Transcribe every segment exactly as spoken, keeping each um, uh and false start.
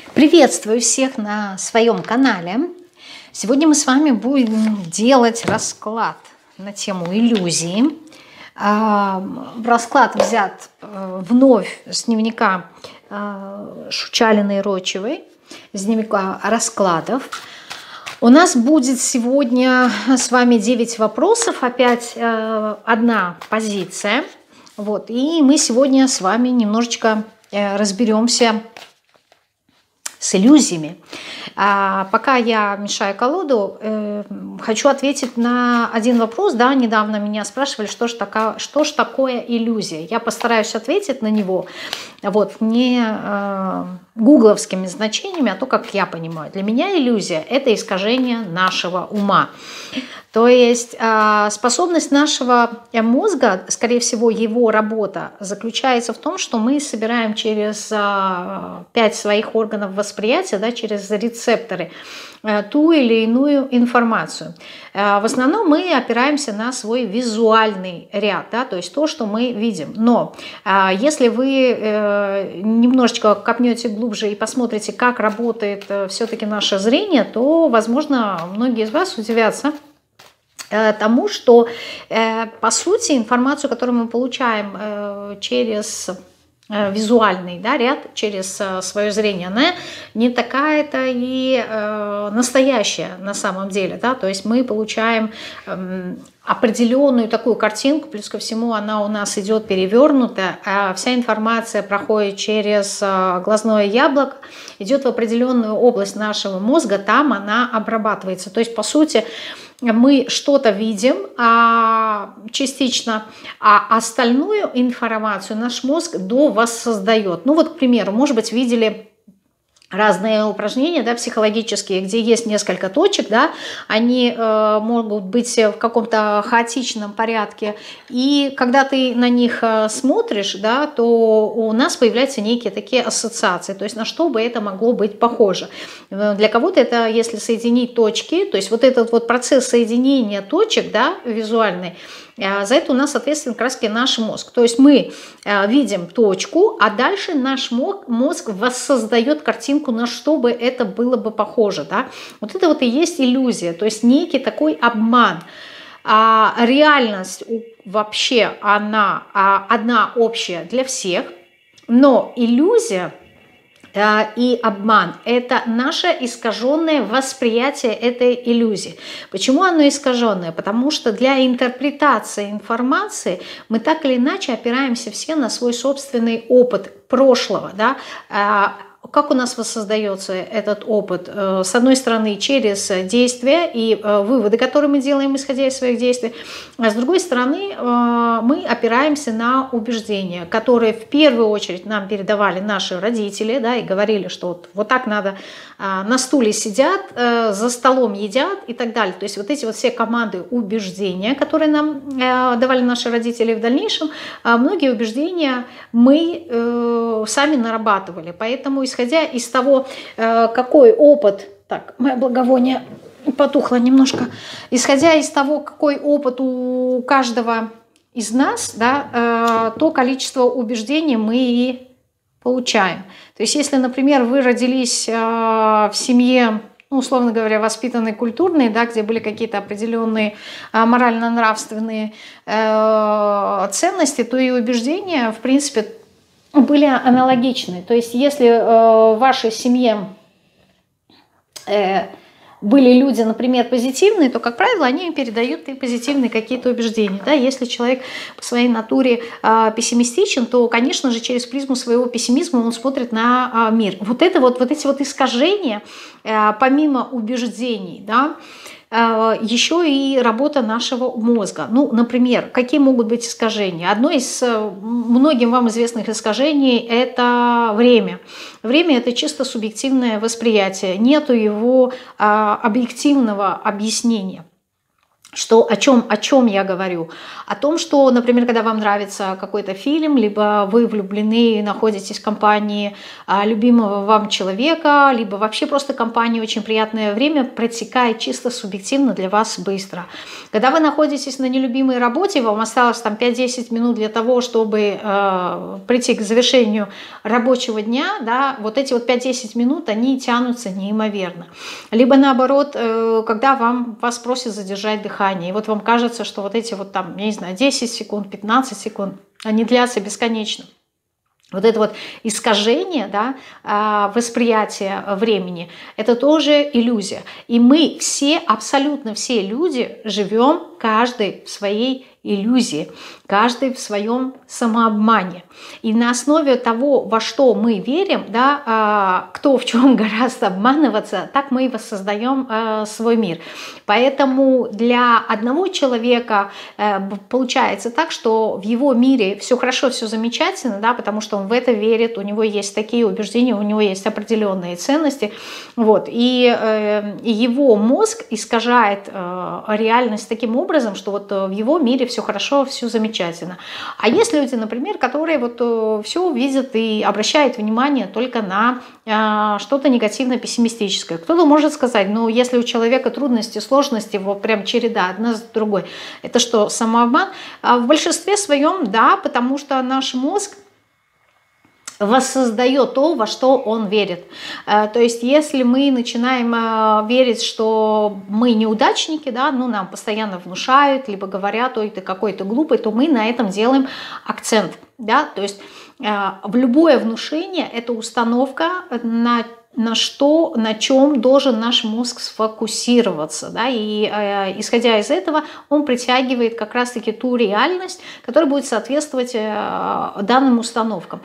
Приветствую всех на своем канале. Сегодня мы с вами будем делать расклад на тему иллюзии. Расклад взят вновь с дневника Шучалиной и Рочевой, с дневника раскладов. У нас будет сегодня с вами девять вопросов, опять одна позиция. Вот. И мы сегодня с вами немножечко разберемся с иллюзиями. А пока я мешаю колоду, э, хочу ответить на один вопрос. Да, недавно меня спрашивали, что ж, такое, что ж такое иллюзия. Я постараюсь ответить на него вот, не э, гугловскими значениями, а то, как я понимаю. Для меня иллюзия – это искажение нашего ума. То есть способность нашего мозга, скорее всего, его работа заключается в том, что мы собираем через пять своих органов восприятия, да, через рецепторы, ту или иную информацию. В основном мы опираемся на свой визуальный ряд, да, то есть то, что мы видим. Но если вы немножечко копнете глубже и посмотрите, как работает все-таки наше зрение, то, возможно, многие из вас удивятся тому, что, по сути, информацию, которую мы получаем через визуальный, да, ряд, через свое зрение, она не такая-то и настоящая на самом деле. Да? То есть мы получаем определенную такую картинку, плюс ко всему она у нас идет перевернута, а вся информация проходит через глазное яблоко, идет в определенную область нашего мозга, там она обрабатывается. То есть, по сути, мы что-то видим а, частично, а остальную информацию наш мозг довоссоздает. Ну вот, к примеру, может быть, видели разные упражнения, да, психологические, где есть несколько точек, да, они э, могут быть в каком-то хаотичном порядке, и когда ты на них смотришь, да, то у нас появляются некие такие ассоциации, то есть на что бы это могло быть похоже. Для кого-то это, если соединить точки, то есть вот этот вот процесс соединения точек, да, визуальный, за это у нас ответственен как раз наш мозг. То есть мы видим точку, а дальше наш мозг воссоздает картинку, на что бы это было бы похоже. Да? Вот это вот и есть иллюзия, то есть некий такой обман. А реальность вообще она одна общая для всех, но иллюзия и обман – это наше искаженное восприятие этой иллюзии. Почему оно искаженное? Потому что для интерпретации информации мы так или иначе опираемся все на свой собственный опыт прошлого. Да? Как у нас воссоздается этот опыт? С одной стороны, через действия и выводы, которые мы делаем, исходя из своих действий. А с другой стороны, мы опираемся на убеждения, которые в первую очередь нам передавали наши родители, да, и говорили, что вот, вот так надо, на стуле сидят, за столом едят и так далее. То есть вот эти вот все команды убеждения, которые нам давали наши родители в дальнейшем, многие убеждения мы сами нарабатывали. Поэтому, исходя из того, какой опыт, так, мое благовоние потухло немножко, исходя из того, какой опыт у каждого из нас, да, то количество убеждений мы и получаем. То есть, если, например, вы родились в семье, ну, условно говоря, воспитанной, культурной, да, где были какие-то определенные морально-нравственные ценности, то и убеждения, в принципе, были аналогичны. То есть, если э, в вашей семье э, были люди, например, позитивные, то, как правило, они передают и позитивные какие-то убеждения. Да? Если человек по своей натуре э, пессимистичен, то, конечно же, через призму своего пессимизма он смотрит на э, мир. Вот это вот, вот эти вот искажения, э, помимо убеждений, да, еще и работа нашего мозга. Ну, например, какие могут быть искажения? Одно из многим вам известных искажений – это время. Время – это чисто субъективное восприятие, нету его объективного объяснения. Что, о чем, о чем я говорю? О том, что, например, когда вам нравится какой-то фильм, либо вы влюблены, находитесь в компании а, любимого вам человека, либо вообще просто компания, очень приятное время протекает чисто субъективно для вас быстро. Когда вы находитесь на нелюбимой работе, вам осталось там пять-десять минут для того, чтобы э, прийти к завершению рабочего дня, да, вот эти вот пять-десять минут, они тянутся неимоверно. Либо наоборот, э, когда вам, вас просят задержать дыхание, и вот вам кажется, что вот эти вот там, я не знаю, десять секунд, пятнадцать секунд, они длятся бесконечно. Вот это вот искажение, да, восприятия времени, это тоже иллюзия. И мы все, абсолютно все люди живем каждый в своей иллюзии, каждый в своем самообмане. И на основе того, во что мы верим, да, кто в чем гораздо обманываться, так мы и воссоздаем свой мир. Поэтому для одного человека получается так, что в его мире все хорошо, все замечательно, да, потому что он в это верит, у него есть такие убеждения, у него есть определенные ценности. Вот, и его мозг искажает реальность таким образом, что вот в его мире все хорошо, все замечательно. А есть люди, например, которые вот все видят и обращают внимание только на что-то негативно-пессимистическое. Кто-то может сказать, ну, если у человека трудности, сложности, вот прям череда одна за другой, это что, самообман? А в большинстве своем, да, потому что наш мозг воссоздает то, во что он верит. То есть, если мы начинаем верить, что мы неудачники, да, ну, нам постоянно внушают, либо говорят, ой, ты какой-то глупый, то мы на этом делаем акцент. Да? То есть, в любое внушение – это установка на на что, на чем должен наш мозг сфокусироваться. Да? И э, исходя из этого, он притягивает как раз-таки ту реальность, которая будет соответствовать э, данным установкам.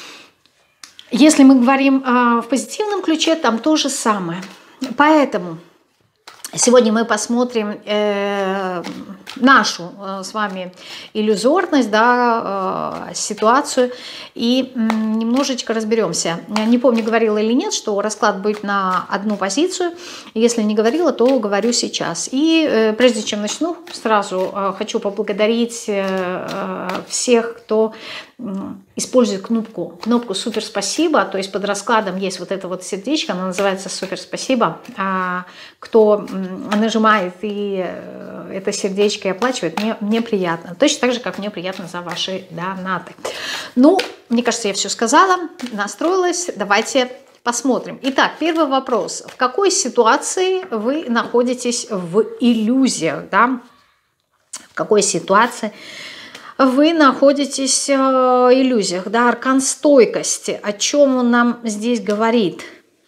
Если мы говорим э, в позитивном ключе, там то же самое. Поэтому сегодня мы посмотрим э, нашу э, с вами иллюзорность, да, э, ситуацию и э, немножечко разберемся. Я не помню, говорила или нет, что расклад будет на одну позицию. Если не говорила, то говорю сейчас. И э, прежде чем начну, сразу э, хочу поблагодарить э, всех, кто использует кнопку, кнопку «Супер спасибо», то есть под раскладом есть вот это вот сердечко, оно называется «Супер спасибо». А кто нажимает и это сердечко и оплачивает, мне, мне приятно. Точно так же, как мне приятно за ваши донаты. Ну, мне кажется, я все сказала, настроилась. Давайте посмотрим. Итак, первый вопрос. В какой ситуации вы находитесь в иллюзиях? Да? В какой ситуации вы находитесь в иллюзиях, да, аркан стойкости. О чем он нам здесь говорит?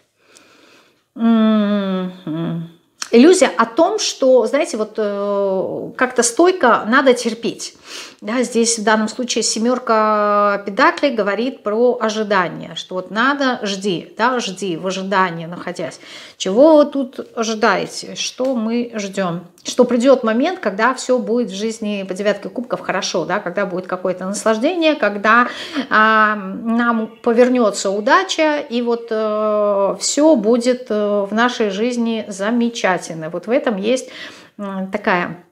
Mm-hmm. Иллюзия о том, что, знаете, вот как-то стойко надо терпеть. Да, здесь в данном случае семерка педаклей говорит про ожидание, что вот надо, жди, да, жди, в ожидании находясь. Чего вы тут ожидаете? Что мы ждем? Что придет момент, когда все будет в жизни по девятке кубков хорошо, да, когда будет какое-то наслаждение, когда а, нам повернется удача, и вот а, все будет а, в нашей жизни замечательно. Вот в этом есть а, такая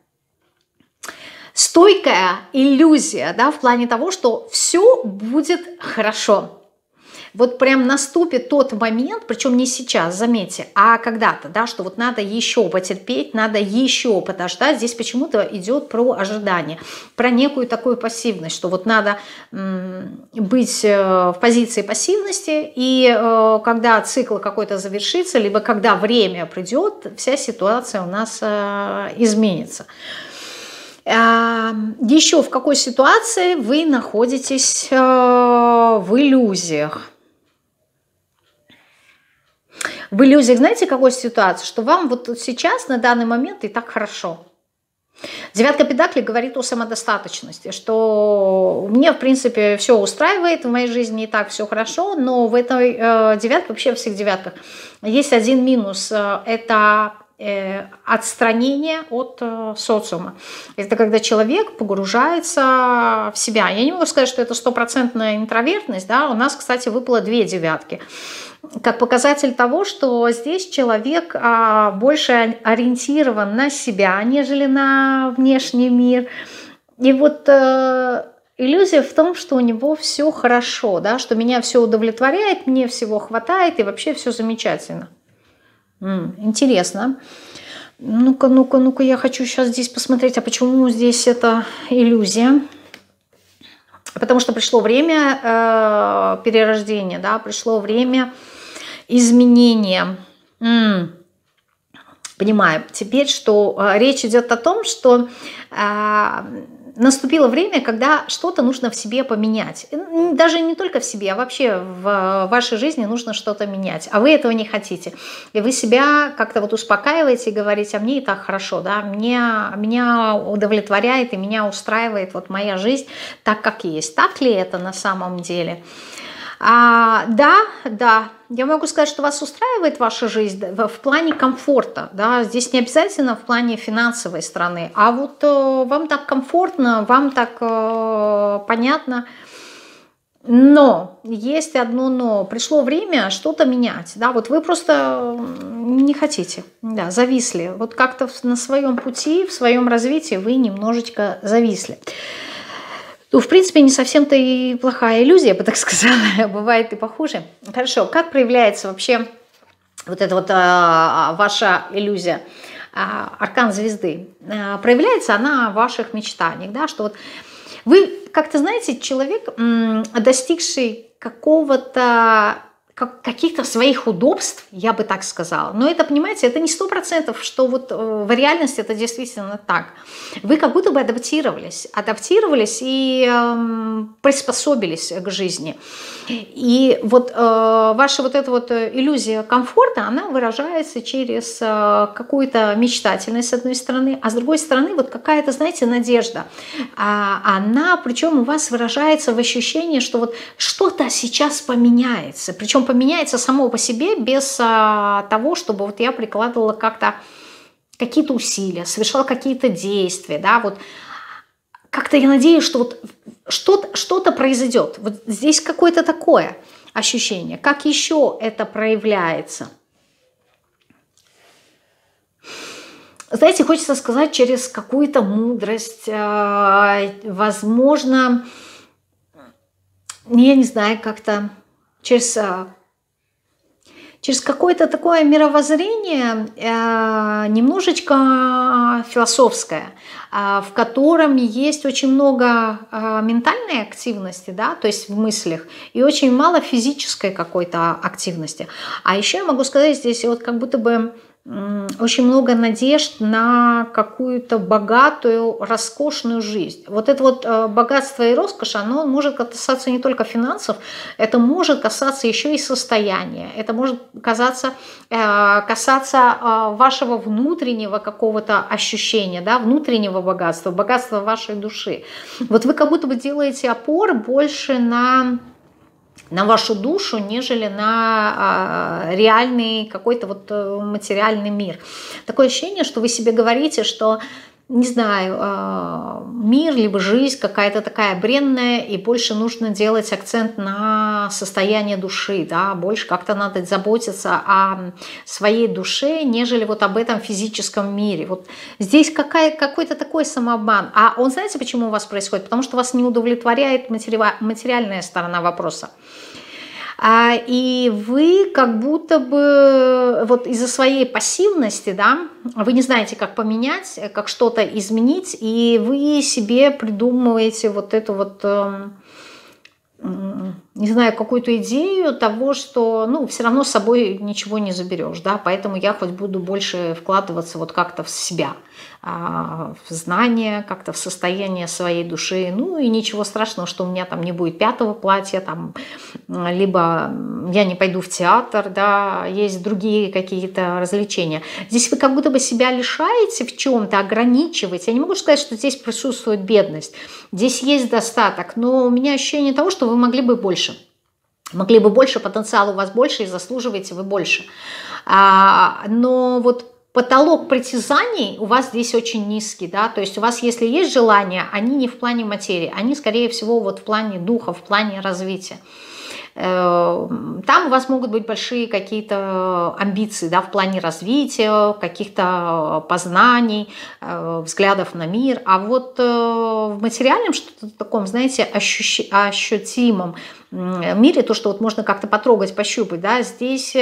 стойкая иллюзия, да, в плане того, что все будет хорошо. Вот прям наступит тот момент, причем не сейчас, заметьте, а когда-то, да, что вот надо еще потерпеть, надо еще подождать. Здесь почему-то идет про ожидание, про некую такую пассивность, что вот надо м, быть в позиции пассивности, и э, когда цикл какой-то завершится, либо когда время придет, вся ситуация у нас э, изменится. Еще в какой ситуации вы находитесь в иллюзиях? В иллюзиях, знаете, какой ситуации? Что вам вот сейчас, на данный момент, и так хорошо. Девятка педаклей говорит о самодостаточности, что мне, в принципе, все устраивает, в моей жизни и так все хорошо, но в этой э, девятке, вообще во всех девятках, есть один минус. Это э, отстранение от э, социума. Это когда человек погружается в себя. Я не могу сказать, что это стопроцентная интровертность. Да? У нас, кстати, выпало две девятки. Как показатель того, что здесь человек а, больше ориентирован на себя, нежели на внешний мир. И вот э, иллюзия в том, что у него все хорошо, да, что меня все удовлетворяет, мне всего хватает и вообще все замечательно. М-м, интересно. Ну-ка, ну-ка, ну-ка, я хочу сейчас здесь посмотреть, а почему здесь это иллюзия? Потому что пришло время э, перерождения, да, пришло время изменения. М-м. Понимаю теперь, что э, речь идет о том, что э, наступило время, когда что-то нужно в себе поменять. Даже не только в себе, а вообще в вашей жизни нужно что-то менять. А вы этого не хотите. И вы себя как-то вот успокаиваете и говорите, а мне и так хорошо, да, меня, меня удовлетворяет и меня устраивает вот моя жизнь так, как есть. Так ли это на самом деле? А, да, да, я могу сказать, что вас устраивает ваша жизнь в плане комфорта, да, здесь не обязательно в плане финансовой стороны, а вот э, вам так комфортно, вам так э, понятно, но есть одно но, пришло время что-то менять, да, вот вы просто не хотите, да, зависли, вот как-то на своем пути, в своем развитии вы немножечко зависли. Ну, в принципе, не совсем-то и плохая иллюзия, я бы так сказала, бывает и похуже. Хорошо, как проявляется вообще вот эта вот а, ваша иллюзия, а, аркан звезды? А, проявляется она в ваших мечтаниях, да, что вот вы, как-то, знаете, человек, м, достигший какого-то каких-то своих удобств, я бы так сказала. Но это, понимаете, это не сто процентов, что вот в реальности это действительно так. Вы как будто бы адаптировались, адаптировались и э, приспособились к жизни. И вот э, ваша вот эта вот иллюзия комфорта, она выражается через э, какую-то мечтательность, с одной стороны, а с другой стороны, вот какая-то, знаете, надежда. А, она, причем у вас выражается в ощущении, что вот что-то сейчас поменяется, причем поменяется само по себе без а, того, чтобы вот я прикладывала как-то какие-то усилия, совершала какие-то действия, да, вот как-то я надеюсь, что вот что-то, что-то произойдет. Вот здесь какое-то такое ощущение. Как еще это проявляется? Знаете, хочется сказать, через какую-то мудрость, э, возможно, я не знаю, как-то через... Через какое-то такое мировоззрение, э, немножечко философское, э, в котором есть очень много э, ментальной активности, да, то есть в мыслях, и очень мало физической какой-то активности. А еще я могу сказать, здесь вот как будто бы очень много надежд на какую-то богатую, роскошную жизнь. Вот это вот богатство и роскошь, оно может касаться не только финансов, это может касаться еще и состояния, это может касаться, касаться вашего внутреннего какого-то ощущения, да, внутреннего богатства, богатства вашей души. Вот вы как будто бы делаете опор больше на... на вашу душу, нежели на а, реальный какой-то вот материальный мир. Такое ощущение, что вы себе говорите, что, не знаю, а, мир, либо жизнь какая-то такая бренная, и больше нужно делать акцент на состояние души, да, больше как-то надо заботиться о своей душе, нежели вот об этом физическом мире. Вот здесь какая, какой-то такой самообман. А он, знаете, почему у вас происходит? Потому что вас не удовлетворяет материальная сторона вопроса. И вы как будто бы вот из-за своей пассивности, да, вы не знаете, как поменять, как что-то изменить, и вы себе придумываете вот эту вот, не знаю, какую-то идею того, что, ну, все равно с собой ничего не заберешь, да, поэтому я хоть буду больше вкладываться вот как-то в себя, в знания, как-то в состояние своей души, ну, и ничего страшного, что у меня там не будет пятого платья, там, либо я не пойду в театр, да, есть другие какие-то развлечения. Здесь вы как будто бы себя лишаете в чем-то, ограничиваете. Я не могу сказать, что здесь присутствует бедность, здесь есть достаток, но у меня ощущение того, что вы могли бы больше. Могли бы больше, потенциал у вас больше, и заслуживаете вы больше. А, но вот потолок притязаний у вас здесь очень низкий, да, то есть у вас, если есть желания, они не в плане материи, они, скорее всего, вот в плане духа, в плане развития. Там у вас могут быть большие какие-то амбиции, да, в плане развития, каких-то познаний, взглядов на мир. А вот в материальном, что-то таком, знаете, ощущ... ощутимом мире, то, что вот можно как-то потрогать, пощупать, да, здесь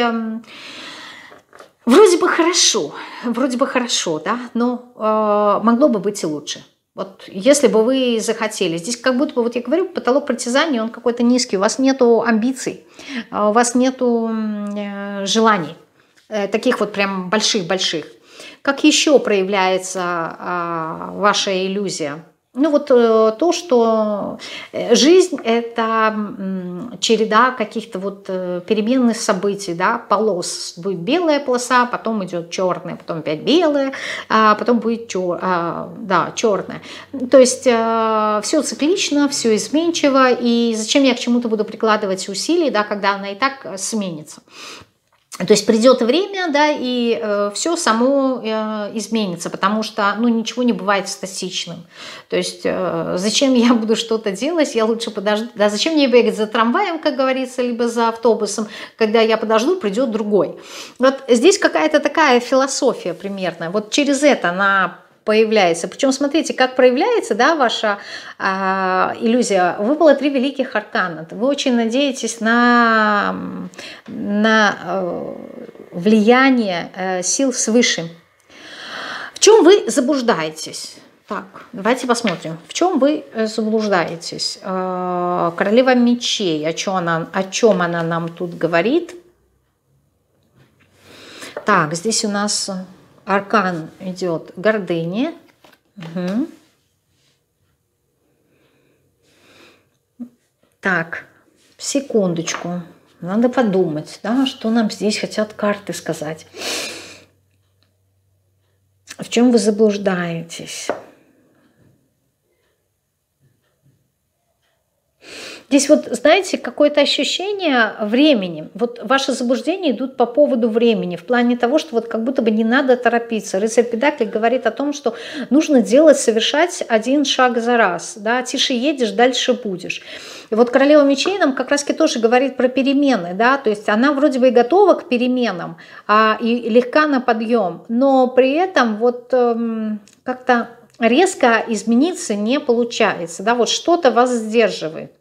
вроде бы хорошо, вроде бы хорошо, да, но могло бы быть и лучше. Вот если бы вы захотели. Здесь как будто бы, вот я говорю, потолок притязаний, он какой-то низкий. У вас нету амбиций, у вас нету желаний, таких вот прям больших-больших. Как еще проявляется ваша иллюзия? Ну вот то, что жизнь – это череда каких-то вот переменных событий, да, полос. Будет белая полоса, потом идет черная, потом опять белая, а потом будет чер, да, черная. То есть все циклично, все изменчиво, и зачем я к чему-то буду прикладывать усилия, да, когда она и так сменится. То есть придет время, да, и э, все само э, изменится, потому что, ну, ничего не бывает статичным. То есть э, зачем я буду что-то делать, я лучше подожду, да, зачем мне бегать за трамваем, как говорится, либо за автобусом, когда я подожду, придет другой. Вот здесь какая-то такая философия примерная, вот через это она появляется. Причем смотрите, как проявляется, да, ваша э, иллюзия. Выпало три великих аркана. Вы очень надеетесь на, на э, влияние э, сил свыше. В чем вы заблуждаетесь? Так, давайте посмотрим. В чем вы заблуждаетесь? Э, королева мечей. О чем она, о чем она нам тут говорит? Так, здесь у нас... Аркан идет гордыня. Угу. Так, секундочку. Надо подумать, да, что нам здесь хотят карты сказать. В чем вы заблуждаетесь? Здесь вот, знаете, какое-то ощущение времени. Вот ваши заблуждения идут по поводу времени, в плане того, что вот как будто бы не надо торопиться. Рыцарь Педаклей говорит о том, что нужно делать, совершать один шаг за раз. Да? Тише едешь, дальше будешь. И вот королева мечей нам как раз-таки тоже говорит про перемены. Да? То есть она вроде бы и готова к переменам, а, и легка на подъем, но при этом вот эм, как-то резко измениться не получается. Да? Вот что-то вас сдерживает.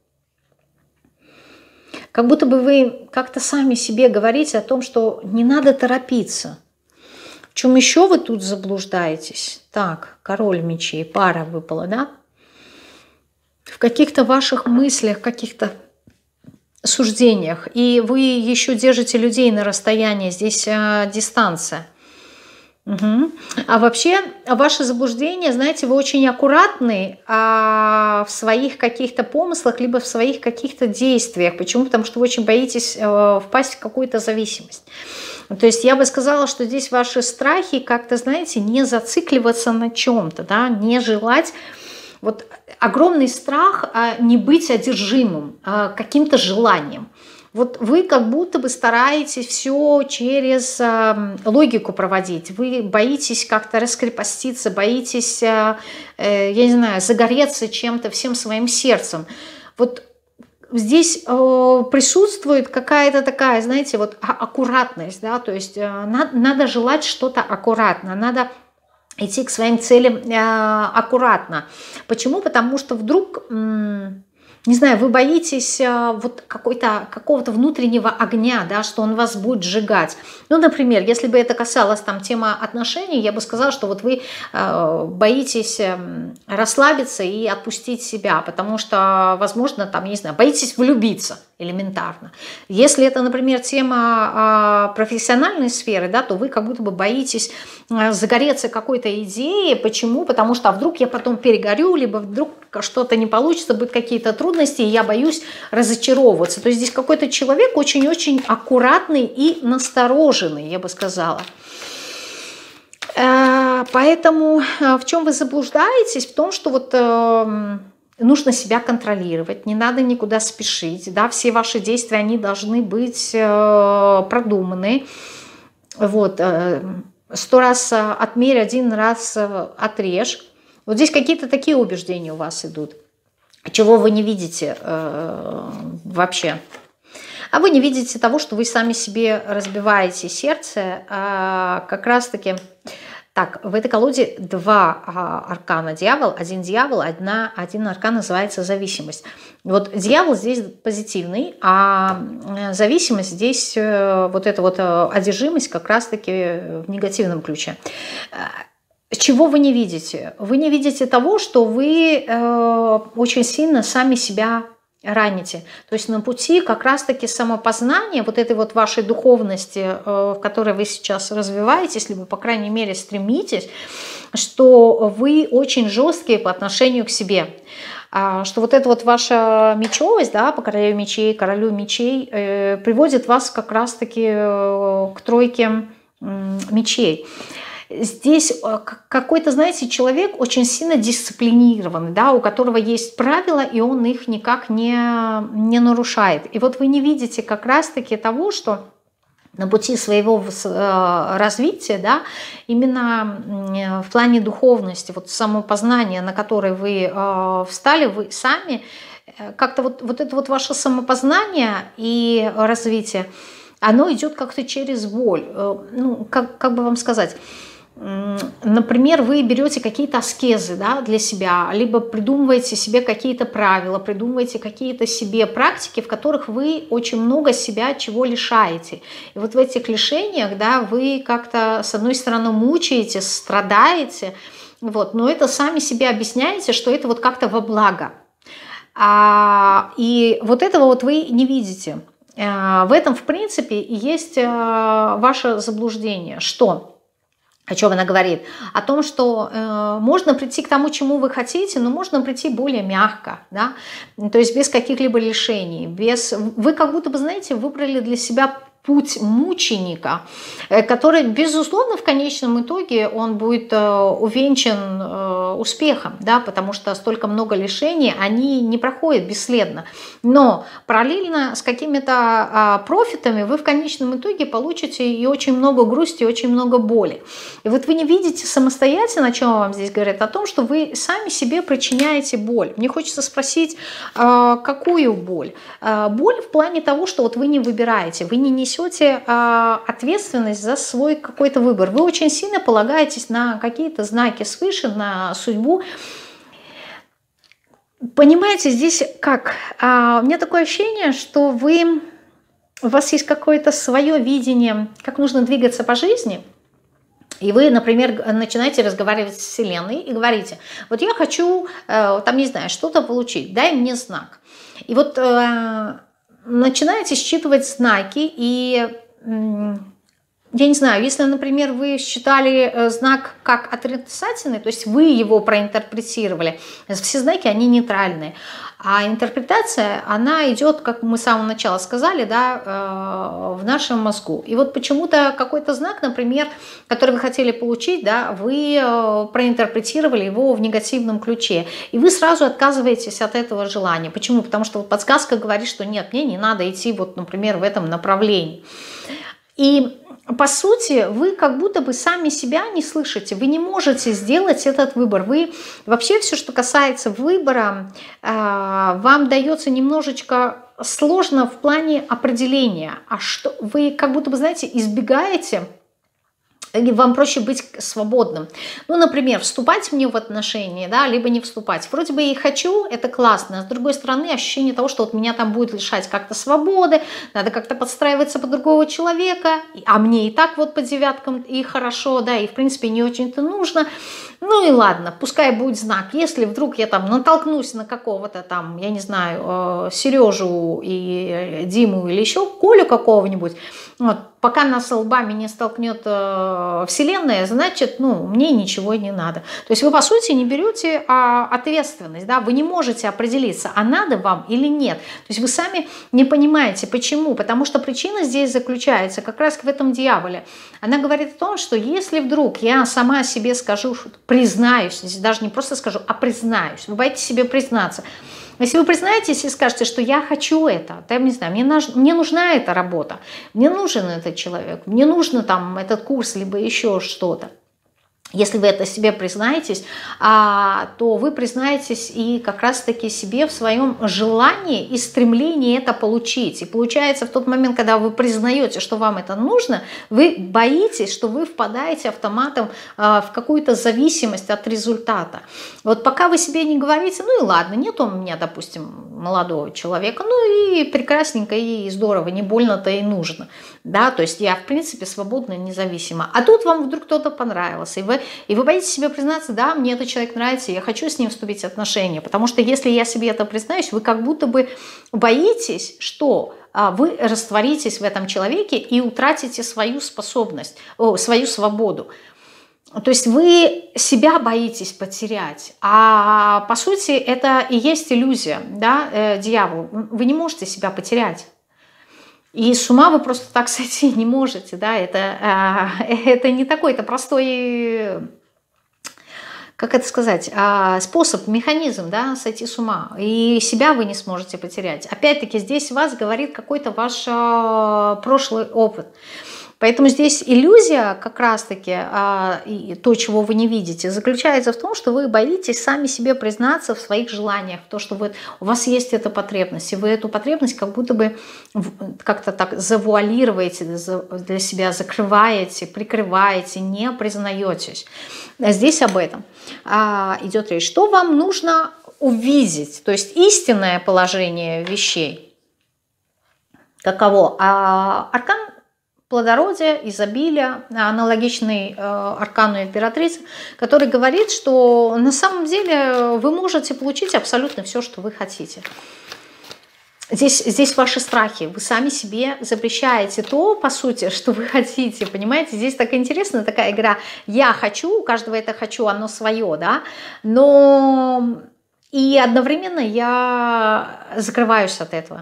Как будто бы вы как-то сами себе говорите о том, что не надо торопиться. В чем еще вы тут заблуждаетесь? Так, король мечей, пара выпала, да? В каких-то ваших мыслях, каких-то суждениях. И вы еще держите людей на расстоянии, здесь а, дистанция. Угу. А вообще, ваше заблуждение, знаете, вы очень аккуратны а, в своих каких-то помыслах, либо в своих каких-то действиях. Почему? Потому что вы очень боитесь а, впасть в какую-то зависимость. То есть я бы сказала, что здесь ваши страхи как-то, знаете, не зацикливаться на чем-то, да, не желать. Вот огромный страх а, не быть одержимым а, каким-то желанием. Вот вы как будто бы стараетесь все через э, логику проводить. Вы боитесь как-то раскрепоститься, боитесь, э, э, я не знаю, загореться чем-то всем своим сердцем. Вот здесь э, присутствует какая-то такая, знаете, вот аккуратность, да, то есть э, надо, надо желать что-то аккуратно, надо идти к своим целям э, аккуратно. Почему? Потому что вдруг... М- Не знаю, вы боитесь вот какой-то, какого-то внутреннего огня, да, что он вас будет сжигать. Ну, например, если бы это касалось там, темы отношений, я бы сказала, что вот вы э, боитесь расслабиться и отпустить себя, потому что, возможно, там, не знаю, боитесь влюбиться элементарно. Если это, например, тема э, профессиональной сферы, да, то вы как будто бы боитесь э, загореться какой-то идеей. Почему? Потому что а вдруг я потом перегорю, либо вдруг что-то не получится, будут какие-то трудности, и я боюсь разочаровываться. То есть здесь какой-то человек очень-очень аккуратный и настороженный, я бы сказала. Поэтому в чем вы заблуждаетесь? В том, что вот нужно себя контролировать, не надо никуда спешить, да, все ваши действия, они должны быть продуманы. Вот. сто раз отмерь, один раз отрежь. Вот здесь какие-то такие убеждения у вас идут. Чего вы не видите э, вообще? А вы не видите того, что вы сами себе разбиваете сердце, а как раз-таки... Так, в этой колоде два а, аркана дьявол, один дьявол, одна, один аркан называется зависимость. Вот дьявол здесь позитивный, а зависимость здесь, вот эта вот одержимость как раз-таки в негативном ключе. Чего вы не видите? Вы не видите того, что вы э, очень сильно сами себя раните. То есть на пути как раз-таки самопознания, вот этой вот вашей духовности, э, в которой вы сейчас развиваетесь, либо, по крайней мере, стремитесь, что вы очень жесткие по отношению к себе. А, что вот эта вот ваша мечевость, да, по королеве мечей, королю мечей, э, приводит вас как раз-таки э, к тройке э, мечей. Здесь какой-то, знаете, человек очень сильно дисциплинированный, да, у которого есть правила, и он их никак не, не нарушает. И вот вы не видите как раз-таки того, что на пути своего развития, да, именно в плане духовности, вот самопознания, на которое вы встали, вы сами, как-то вот, вот это вот ваше самопознание и развитие, оно идет как-то через боль. Ну, как, как бы вам сказать... Например, вы берете какие-то аскезы, да, для себя, либо придумываете себе какие-то правила, придумываете какие-то себе практики, в которых вы очень много себя чего лишаете. И вот в этих лишениях, да, вы как-то, с одной стороны, мучаетесь, страдаете, вот, но это сами себе объясняете, что это вот как-то во благо. А, и вот этого вот вы не видите. А, в этом, в принципе, и есть а, ваше заблуждение, что... О чем она говорит? О том, что э, можно прийти к тому, чему вы хотите, но можно прийти более мягко, да? То есть без каких-либо лишений. Без... Вы как будто бы, знаете, выбрали для себя путь мученика, который, безусловно, в конечном итоге он будет увенчан успехом, да, потому что столько много лишений, они не проходят бесследно. Но параллельно с какими-то профитами вы в конечном итоге получите и очень много грусти, и очень много боли. И вот вы не видите самостоятельно, о чем вам здесь говорят, о том, что вы сами себе причиняете боль. Мне хочется спросить, какую боль? Боль в плане того, что вот вы не выбираете, вы не несете ответственность за свой какой-то выбор. Вы очень сильно полагаетесь на какие-то знаки свыше, на судьбу. Понимаете, здесь как? У меня такое ощущение, что вы, у вас есть какое-то свое видение, как нужно двигаться по жизни. И вы, например, начинаете разговаривать с Вселенной и говорите, вот я хочу, там, не знаю, что-то получить, дай мне знак. И вот начинаете считывать знаки, и я не знаю, если, например, вы считали знак как отрицательный, то есть вы его проинтерпретировали, все знаки, они нейтральные, а интерпретация, она идет, как мы с самого начала сказали, да, в нашем мозгу. И вот почему-то какой-то знак, например, который вы хотели получить, да, вы проинтерпретировали его в негативном ключе, и вы сразу отказываетесь от этого желания. Почему? Потому что вот подсказка говорит, что нет, мне не надо идти, вот, например, в этом направлении. И по сути, вы как будто бы сами себя не слышите, вы не можете сделать этот выбор. Вы вообще все, что касается выбора, вам дается немножечко сложно в плане определения. А что вы как будто бы, знаете, избегаете, вам проще быть свободным. Ну, например, вступать мне в отношения, да, либо не вступать. Вроде бы и хочу, это классно. А с другой стороны, ощущение того, что вот меня там будет лишать как-то свободы, надо как-то подстраиваться под другого человека, а мне и так вот по девяткам и хорошо, да, и в принципе не очень-то нужно. Ну и ладно, пускай будет знак. Если вдруг я там натолкнусь на какого-то там, я не знаю, Сережу и Диму или еще Колю какого-нибудь, вот, пока нас лбами не столкнет э, Вселенная, значит, ну, мне ничего не надо. То есть вы, по сути, не берете а, ответственность, да, вы не можете определиться, а надо вам или нет. То есть вы сами не понимаете, почему. Потому что причина здесь заключается как раз в этом дьяволе. Она говорит о том, что если вдруг я сама себе скажу, признаюсь, здесь даже не просто скажу, а признаюсь. Вы боитесь себе признаться. Если вы признаетесь и скажете, что я хочу это, то я не знаю, мне, наж, мне нужна эта работа, мне нужен этот человек, мне нужно там этот курс, либо еще что-то. Если вы это себе признаетесь, а, то вы признаетесь и как раз-таки себе в своем желании и стремлении это получить. И получается, в тот момент, когда вы признаете, что вам это нужно, вы боитесь, что вы впадаете автоматом а, в какую-то зависимость от результата. Вот пока вы себе не говорите, ну и ладно, нет у меня, допустим, молодого человека, ну и прекрасненько, и здорово, не больно-то и нужно. Да, то есть я, в принципе, свободна, независима. А тут вам вдруг кто-то понравился, и вы, и вы боитесь себе признаться, да, мне этот человек нравится, я хочу с ним вступить в отношения. Потому что если я себе это признаюсь, вы как будто бы боитесь, что а, вы растворитесь в этом человеке и утратите свою способность, о, свою свободу. То есть вы себя боитесь потерять, а по сути это и есть иллюзия, да, э, дьявол. Вы не можете себя потерять. И с ума вы просто так сойти не можете, да, это, это не такой-то простой, как это сказать, способ, механизм, да, сойти с ума, и себя вы не сможете потерять. Опять-таки здесь вас говорит какой-то ваш прошлый опыт. Поэтому здесь иллюзия, как раз-таки, а, и то, чего вы не видите, заключается в том, что вы боитесь сами себе признаться в своих желаниях, в том, что вы, у вас есть эта потребность, и вы эту потребность как будто бы как-то так завуалируете для себя, закрываете, прикрываете, не признаетесь. А здесь об этом а, идет речь. Что вам нужно увидеть? То есть истинное положение вещей. Каково? А, аркан плодородие, изобилие, аналогичный э, аркану императрицы, который говорит, что на самом деле вы можете получить абсолютно все, что вы хотите. Здесь, здесь ваши страхи. Вы сами себе запрещаете то, по сути, что вы хотите. Понимаете, здесь так интересная такая игра. Я хочу, у каждого это хочу, оно свое, да, но и одновременно я закрываюсь от этого.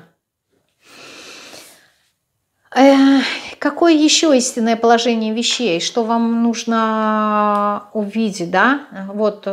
Какое еще истинное положение вещей? Что вам нужно увидеть, да? Вот,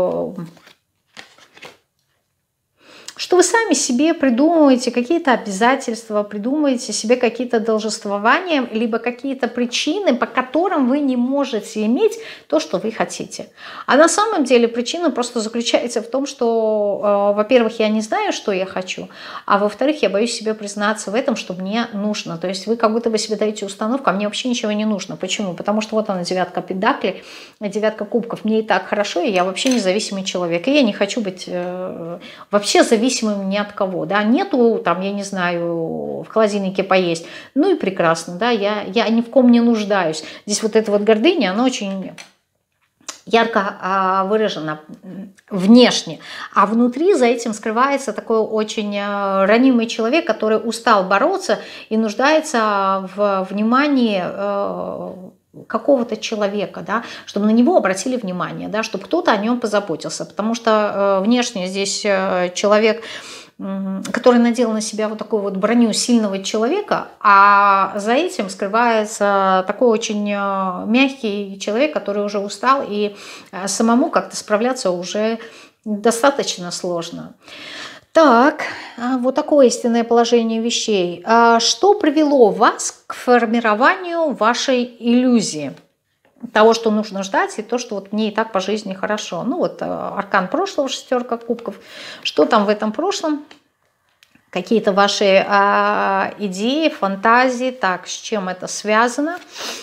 что вы сами себе придумываете какие-то обязательства, придумываете себе какие-то должествования, либо какие-то причины, по которым вы не можете иметь то, что вы хотите. А на самом деле причина просто заключается в том, что, э, во-первых, я не знаю, что я хочу, а во-вторых, я боюсь себе признаться в этом, что мне нужно. То есть вы как будто бы себе даете установку, а мне вообще ничего не нужно. Почему? Потому что вот она, девятка педаклей, девятка кубков, мне и так хорошо, и я вообще независимый человек. И я не хочу быть э, вообще зависимым зависимым ни от кого, да, нету там, я не знаю, в холодильнике поесть, ну и прекрасно, да, я, я ни в ком не нуждаюсь. Здесь вот эта вот гордыня, она очень ярко а, выражена внешне, а внутри за этим скрывается такой очень а, ранимый человек, который устал бороться и нуждается в внимании а, какого-то человека, да, чтобы на него обратили внимание, да, чтобы кто-то о нем позаботился, потому что э, внешне здесь э, человек, э, который надел на себя вот такую вот броню сильного человека, а за этим скрывается такой очень э, мягкий человек, который уже устал, и э, самому как-то справляться уже достаточно сложно. Так, вот такое истинное положение вещей. Что привело вас к формированию вашей иллюзии? Того, что нужно ждать, и то, что вот мне и так по жизни хорошо. Ну вот аркан прошлого, шестерка кубков. Что там в этом прошлом? Какие-то ваши а, идеи, фантазии. Так, с чем это связано?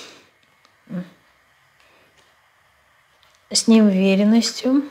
С неуверенностью.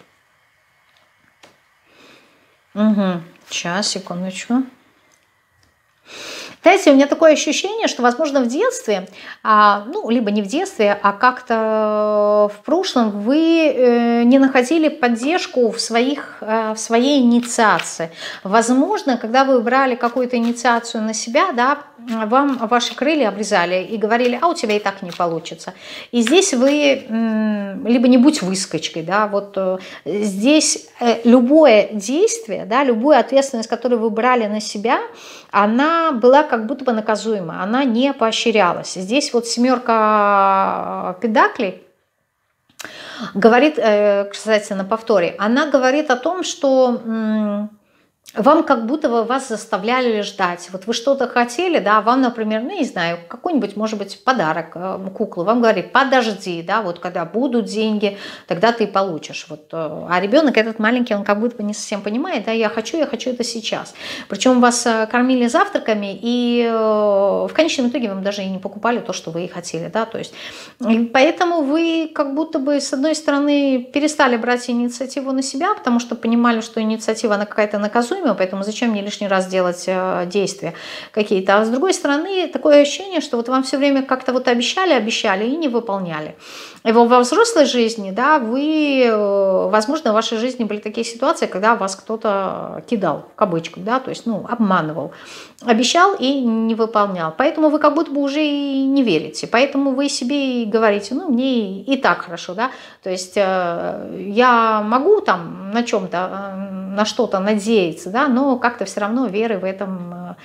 Угу. Сейчас, секундочку. Знаете, у меня такое ощущение, что, возможно, в детстве, а, ну, либо не в детстве, а как-то в прошлом вы э, не находили поддержку в, своих, э, в своей инициации. Возможно, когда вы брали какую-то инициацию на себя, да, вам ваши крылья обрезали и говорили, а у тебя и так не получится. И здесь вы, э, либо не будь выскочкой, да, вот э, здесь э, любое действие, да, любую ответственность, которую вы брали на себя, она была как будто бы наказуема, она не поощрялась. Здесь вот семерка педаклей, говорит, кстати, на повторе, она говорит о том, что вам как будто бы вас заставляли ждать. Вот вы что-то хотели, да, вам, например, ну, не знаю, какой-нибудь, может быть, подарок, куклу, вам говорит, подожди, да, вот когда будут деньги, тогда ты получишь. Вот. А ребенок этот маленький, он как будто бы не совсем понимает, да, я хочу, я хочу это сейчас. Причем вас кормили завтраками, и в конечном итоге вам даже и не покупали то, что вы и хотели, да, то есть, и поэтому вы как будто бы, с одной стороны, перестали брать инициативу на себя, потому что понимали, что инициатива, она какая-то наказуемая, поэтому зачем мне лишний раз делать э, действия какие-то. А с другой стороны, такое ощущение, что вот вам все время как-то вот обещали, обещали и не выполняли. И во взрослой жизни, да, вы, э, возможно, в вашей жизни были такие ситуации, когда вас кто-то кидал, в кавычках, да, то есть, ну, обманывал, обещал и не выполнял. Поэтому вы как будто бы уже и не верите. Поэтому вы себе и говорите, ну, мне и так хорошо, да, то есть э, я могу там на чем-то, э, на что-то надеяться, да, но как-то все равно веры в этом,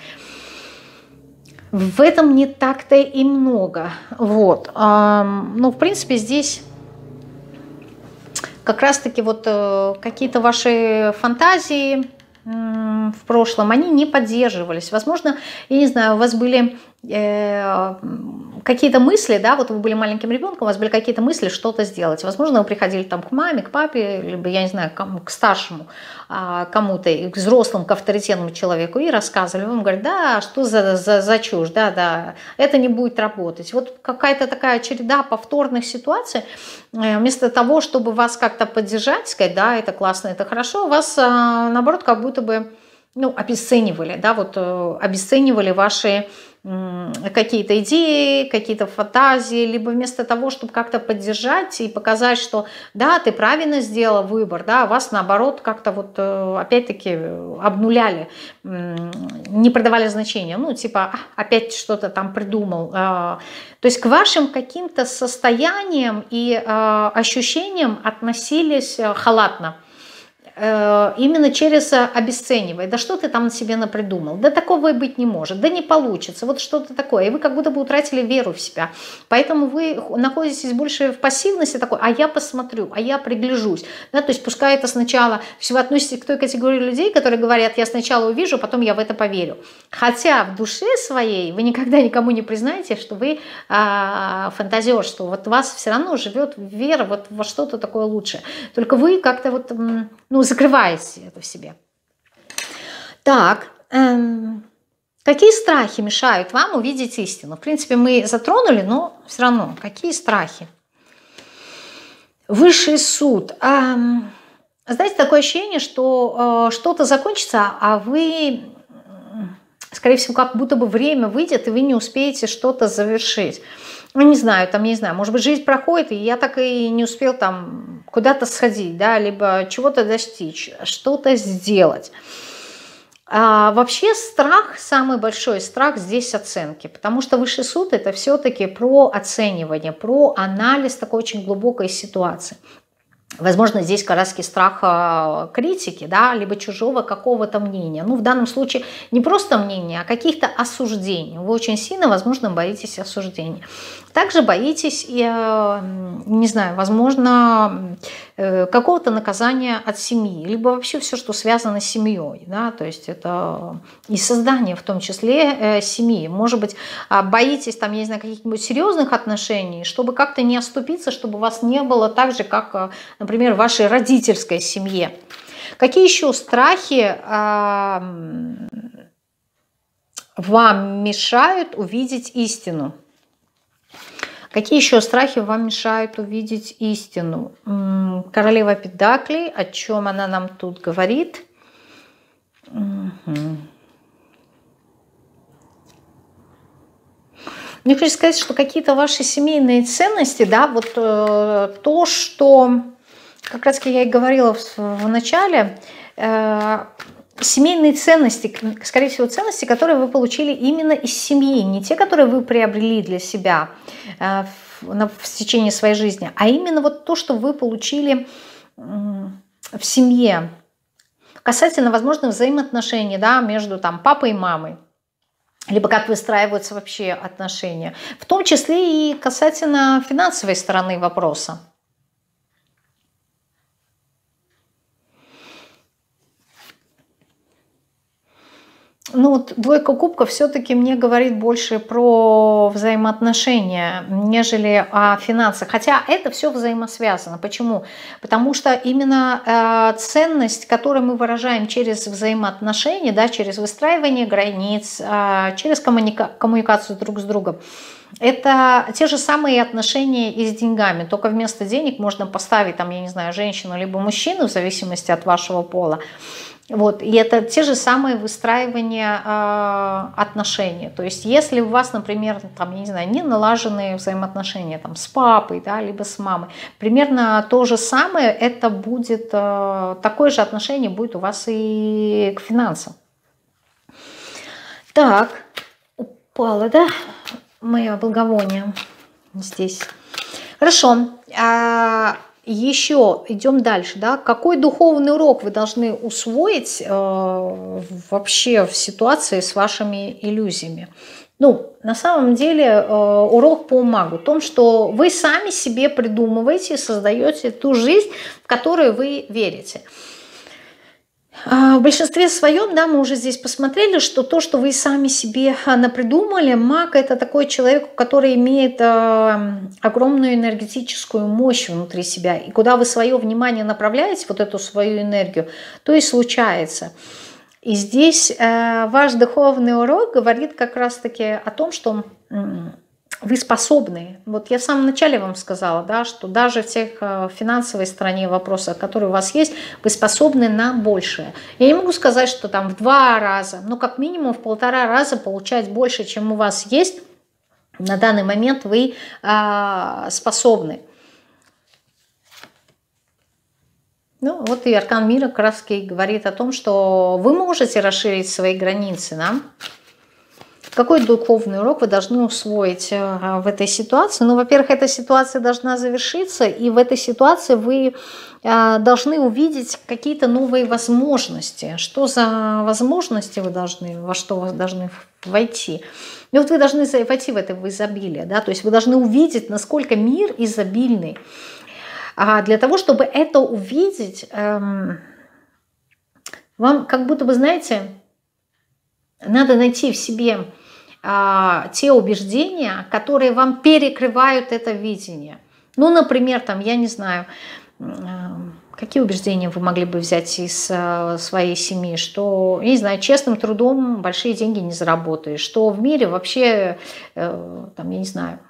в этом не так-то и много. Вот. Ну, в принципе, здесь как раз-таки вот какие-то ваши фантазии в прошлом, они не поддерживались. Возможно, я не знаю, у вас были э, какие-то мысли, да, вот вы были маленьким ребенком, у вас были какие-то мысли что-то сделать. Возможно, вы приходили там к маме, к папе, либо, я не знаю, к, к старшему а, кому-то, к взрослому, к авторитетному человеку и рассказывали. Он говорит, да, что за, за, за чушь, да, да, это не будет работать. Вот какая-то такая череда повторных ситуаций, вместо того, чтобы вас как-то поддержать, сказать, да, это классно, это хорошо, вас, наоборот, как будто бы, ну, обесценивали, да, вот обесценивали ваши какие-то идеи, какие-то фантазии, либо вместо того, чтобы как-то поддержать и показать, что да, ты правильно сделал выбор, да, вас наоборот как-то вот опять-таки обнуляли, не придавали значения, ну, типа опять что-то там придумал. То есть к вашим каким-то состояниям и ощущениям относились халатно. Именно через обесценивание. Да что ты там себе напридумал? Да такого и быть не может. Да не получится. Вот что-то такое. И вы как будто бы утратили веру в себя. Поэтому вы находитесь больше в пассивности такой, а я посмотрю, а я пригляжусь. Да, то есть пускай это сначала все вы относитесь к той категории людей, которые говорят, я сначала увижу, потом я в это поверю. Хотя в душе своей вы никогда никому не признаете, что вы а, фантазер, что вот у вас все равно живет вера вот во что-то такое лучшее. Только вы как-то вот, ну, закрываете это в себе. Так, эм, какие страхи мешают вам увидеть истину? В принципе, мы затронули, но все равно, какие страхи? Высший суд. Эм, знаете, такое ощущение, что э, что-то закончится, а вы, скорее всего, как будто бы время выйдет, и вы не успеете что-то завершить. Ну, не знаю, там, не знаю, может быть, жизнь проходит, и я так и не успел там куда-то сходить, да, либо чего-то достичь, что-то сделать. А вообще страх, самый большой страх здесь оценки, потому что высший суд это все-таки про оценивание, про анализ такой очень глубокой ситуации. Возможно, здесь как раз страх критики, да, либо чужого какого-то мнения. Ну, в данном случае не просто мнения, а каких-то осуждений. Вы очень сильно, возможно, боитесь осуждений. Также боитесь, не знаю, возможно, какого-то наказания от семьи, либо вообще все, что связано с семьей, да, то есть это и создание в том числе семьи. Может быть, боитесь, там, я не знаю, каких-нибудь серьезных отношений, чтобы как-то не оступиться, чтобы вас не было так же, как, например, в вашей родительской семье. Какие еще страхи вам мешают увидеть истину? Какие еще страхи вам мешают увидеть истину? Королева Пентаклей, о чем она нам тут говорит? Угу. Мне хочется сказать, что какие-то ваши семейные ценности, да, вот э, то, что, как раз я и говорила в, в начале, э, семейные ценности, скорее всего, ценности, которые вы получили именно из семьи, не те, которые вы приобрели для себя э, в, в течение своей жизни, а именно вот то, что вы получили э, в семье, касательно, возможно, взаимоотношений, да, между там папой и мамой, либо как выстраиваются вообще отношения, в том числе и касательно финансовой стороны вопроса. Ну, вот двойка кубков все-таки мне говорит больше про взаимоотношения, нежели о финансах. Хотя это все взаимосвязано. Почему? Потому что именно э, ценность, которую мы выражаем через взаимоотношения, да, через выстраивание границ, э, через коммуника- коммуникацию друг с другом, это те же самые отношения и с деньгами. Только вместо денег можно поставить, там, я не знаю, женщину либо мужчину, в зависимости от вашего пола. Вот, и это те же самые выстраивания э, отношений. То есть если у вас, например, там, я не знаю, не налаженные взаимоотношения там, с папой, да, либо с мамой, примерно то же самое, это будет, э, такое же отношение будет у вас и к финансам. Так, упало, да, мое благовоние здесь. Хорошо. А еще идем дальше, да, какой духовный урок вы должны усвоить э, вообще в ситуации с вашими иллюзиями? Ну, на самом деле э, урок по магу в том, что вы сами себе придумываете и создаете ту жизнь, в которую вы верите. В большинстве своем, да, мы уже здесь посмотрели, что то, что вы сами себе напридумали, маг — это такой человек, который имеет э, огромную энергетическую мощь внутри себя. И куда вы свое внимание направляете, вот эту свою энергию, то и случается. И здесь э, ваш духовный урок говорит как раз-таки о том, что вы способны. Вот я в самом начале вам сказала, да, что даже в тех в финансовой стороне вопросов, которые у вас есть, вы способны на большее. Я не могу сказать, что там в два раза, но как минимум в полтора раза получать больше, чем у вас есть. На данный момент вы э, способны. Ну, вот и аркан мира как раз говорит о том, что вы можете расширить свои границы, да? Какой духовный урок вы должны усвоить в этой ситуации? Ну, во-первых, эта ситуация должна завершиться, и в этой ситуации вы должны увидеть какие-то новые возможности. Что за возможности вы должны, во что вы должны войти? И вот вы должны войти в это в изобилие, да? То есть вы должны увидеть, насколько мир изобильный. А для того, чтобы это увидеть, эм, вам как будто бы, знаете, надо найти в себе а, те убеждения, которые вам перекрывают это видение. Ну, например, там, я не знаю, какие убеждения вы могли бы взять из а, своей семьи, что, я не знаю, честным трудом большие деньги не заработаешь, что в мире вообще, э, там, я не знаю,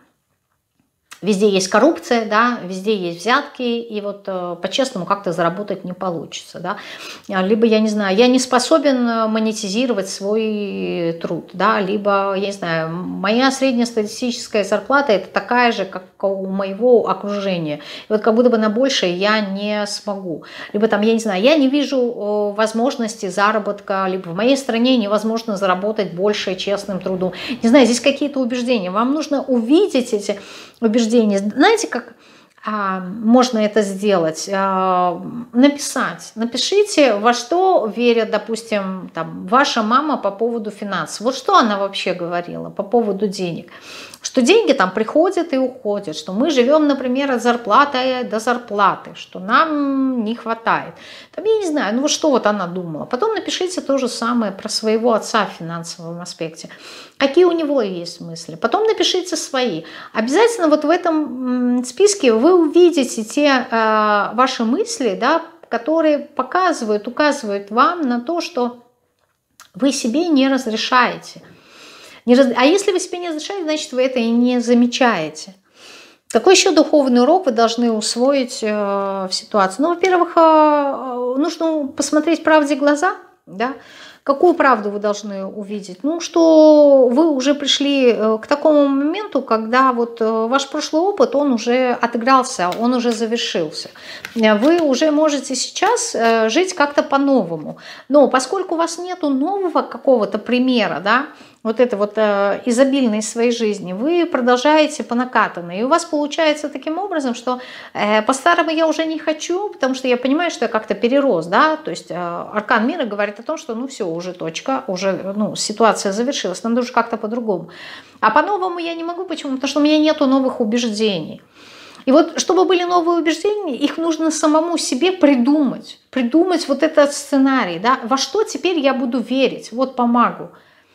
везде есть коррупция, да, везде есть взятки, и вот э, по-честному как-то заработать не получится, да. Либо, я не знаю, я не способен монетизировать свой труд, да, либо, я не знаю, моя среднестатистическая зарплата это такая же, как у моего окружения. И вот как будто бы на большее я не смогу. Либо там, я не знаю, я не вижу э, возможности заработка, либо в моей стране невозможно заработать больше честным трудом. Не знаю, здесь какие-то убеждения. Вам нужно увидеть эти убеждения. Знаете, как а, можно это сделать? А, написать. Напишите, во что верит, допустим, там, ваша мама по поводу финансов. Вот что она вообще говорила по поводу денег. Что деньги там приходят и уходят, что мы живем, например, от зарплаты до зарплаты, что нам не хватает. Там, я не знаю, ну вот что вот она думала. Потом напишите то же самое про своего отца в финансовом аспекте. Какие у него есть мысли. Потом напишите свои. Обязательно вот в этом списке вы увидите те э, ваши мысли, да, которые показывают, указывают вам на то, что вы себе не разрешаете. А если вы себе не разрешаете, значит, вы это и не замечаете. Какой еще духовный урок вы должны усвоить э, в ситуации? Ну, во-первых, э, нужно посмотреть правде в глаза, да? Какую правду вы должны увидеть? Ну, что вы уже пришли к такому моменту, когда вот ваш прошлый опыт, он уже отыгрался, он уже завершился. Вы уже можете сейчас жить как-то по-новому. Но поскольку у вас нету нового какого-то примера, да, вот это вот э, изобильной своей жизни, вы продолжаете по накатанной. И у вас получается таким образом, что э, по-старому я уже не хочу, потому что я понимаю, что я как-то перерос, да, то есть э, аркан мира говорит о том, что ну все, уже точка, уже ну, ситуация завершилась, надо уже как-то по-другому. А по-новому я не могу, почему? Потому что у меня нету новых убеждений. И вот, чтобы были новые убеждения, их нужно самому себе придумать. Придумать вот этот сценарий, да, во что теперь я буду верить, вот помогу.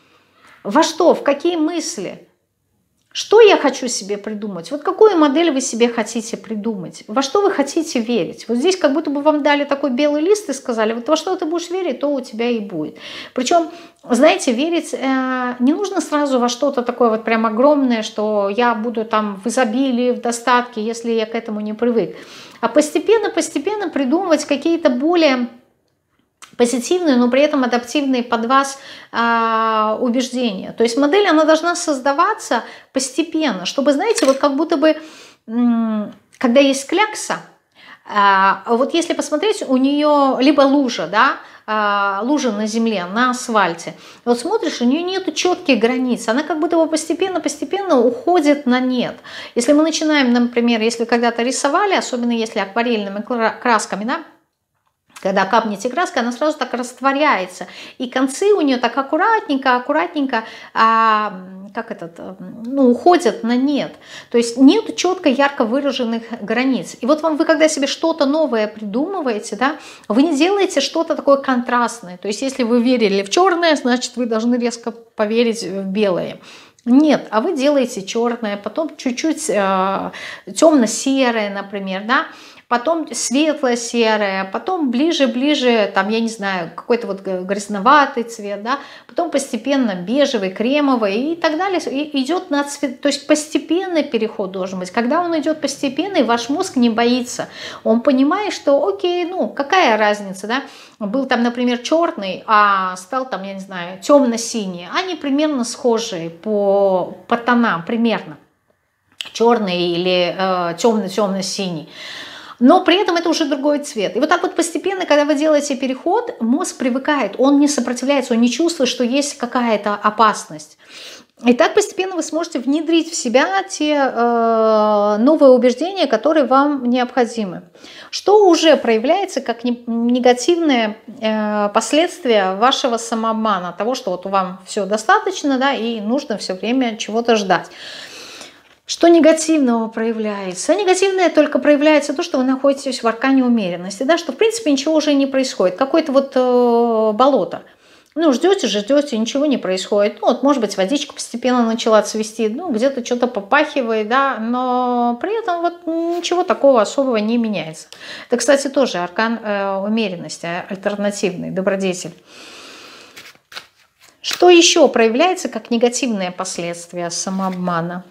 Во что, в какие мысли? Что я хочу себе придумать? Вот какую модель вы себе хотите придумать? Во что вы хотите верить? Вот здесь как будто бы вам дали такой белый лист и сказали, вот во что ты будешь верить, то у тебя и будет. Причем, знаете, верить э, не нужно сразу во что-то такое вот прям огромное, что я буду там в изобилии, в достатке, если я к этому не привык. А постепенно-постепенно придумывать какие-то более позитивные, но при этом адаптивные под вас э, убеждения. То есть модель, она должна создаваться постепенно, чтобы, знаете, вот как будто бы, э, когда есть клякса, э, вот если посмотреть, у нее либо лужа, да, э, лужа на земле, на асфальте, вот смотришь, у нее нету четких границ, она как будто бы постепенно-постепенно уходит на нет. Если мы начинаем, например, если когда-то рисовали, особенно если акварельными красками, да, когда капнете краска, она сразу так растворяется. И концы у нее так аккуратненько, аккуратненько, а, как этот, ну, уходят на нет. То есть нет четко ярко выраженных границ. И вот вам, вы когда себе что-то новое придумываете, да, вы не делаете что-то такое контрастное. То есть если вы верили в черное, значит вы должны резко поверить в белое. Нет, а вы делаете черное, потом чуть-чуть э, темно-серое, например, да, потом светло-серое, потом ближе-ближе, там, я не знаю, какой-то вот грязноватый цвет, да, потом постепенно бежевый, кремовый и так далее. И идет на цвет, то есть постепенный переход должен быть. Когда он идет постепенный, ваш мозг не боится. Он понимает, что окей, ну, какая разница, да, был там, например, черный, а стал там, я не знаю, темно-синий. Они примерно схожие по, по тонам, примерно. Черный или э, темно-темно-синий. Но при этом это уже другой цвет. И вот так вот постепенно, когда вы делаете переход, мозг привыкает, он не сопротивляется, он не чувствует, что есть какая-то опасность. И так постепенно вы сможете внедрить в себя те э, новые убеждения, которые вам необходимы. Что уже проявляется как не, негативное э, последствие вашего самообмана, того, что вот вам все достаточно, да, и нужно все время чего-то ждать. Что негативного проявляется? Негативное только проявляется то, что вы находитесь в аркане умеренности, да, что в принципе ничего уже не происходит. Какое-то вот э, болото. Ну, ждете, ждете, ничего не происходит. Ну, вот, может быть, водичка постепенно начала цвести, ну, где-то что-то попахивает, да, но при этом вот ничего такого особого не меняется. Это, кстати, тоже аркан э, умеренности, альтернативный, добродетель. Что еще проявляется как негативное последствие самообмана?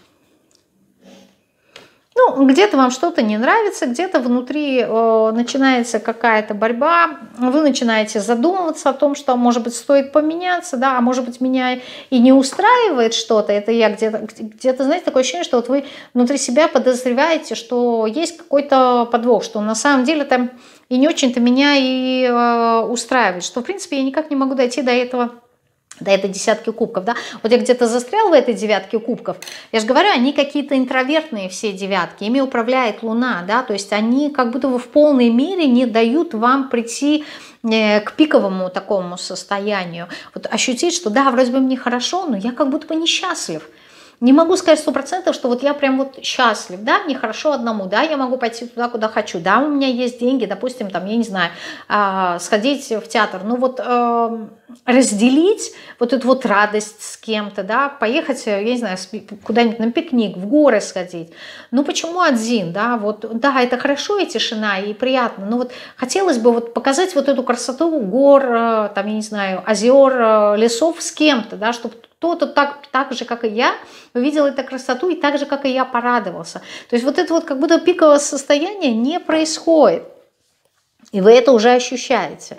Ну, где-то вам что-то не нравится, где-то внутри э, начинается какая-то борьба, вы начинаете задумываться о том, что, может быть, стоит поменяться, да, а может быть, меня и не устраивает что-то, это я где-то, где-то, знаете, такое ощущение, что вот вы внутри себя подозреваете, что есть какой-то подвох, что на самом деле там и не очень-то меня и э, устраивает, что, в принципе, я никак не могу дойти до этого, до этой десятки кубков, да, вот я где-то застрял в этой девятке кубков, я же говорю, они какие-то интровертные все девятки, ими управляет Луна, да, то есть они как будто бы в полной мере не дают вам прийти к пиковому такому состоянию, вот ощутить, что да, вроде бы мне хорошо, но я как будто бы несчастлив. Не могу сказать сто процентов, что вот я прям вот счастлив, да, мне хорошо одному, да, я могу пойти туда, куда хочу, да, у меня есть деньги, допустим, там, я не знаю, сходить в театр, ну вот разделить вот эту вот радость с кем-то, да, поехать, я не знаю, куда-нибудь на пикник, в горы сходить, ну почему один, да, вот, да, это хорошо и тишина, и приятно, но вот хотелось бы вот показать вот эту красоту гор, там, я не знаю, озер, лесов с кем-то, да, чтобы кто-то так, так же, как и я, увидел эту красоту и так же, как и я, порадовался. То есть вот это вот как будто пиковое состояние не происходит. И вы это уже ощущаете.